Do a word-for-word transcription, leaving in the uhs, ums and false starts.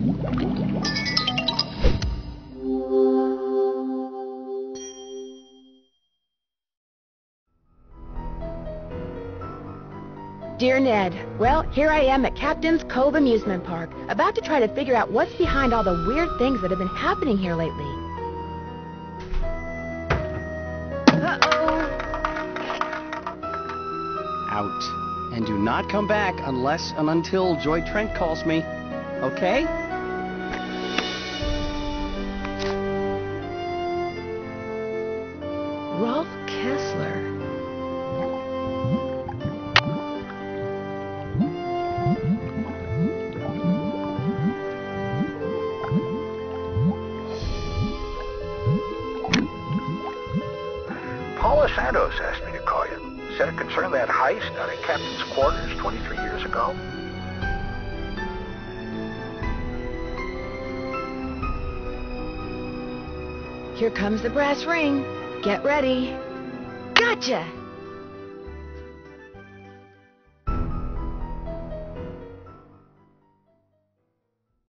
Dear Ned, well, here I am at Captain's Cove Amusement Park, about to try to figure out what's behind all the weird things that have been happening here lately. Uh-oh. Out. And do not come back unless and until Joy Trent calls me. Okay? Rolf Kessler. Paula Santos asked me to call you. Said it concerned that heist out at Captain's quarters twenty-three years ago. Here comes the brass ring. Get ready. Gotcha!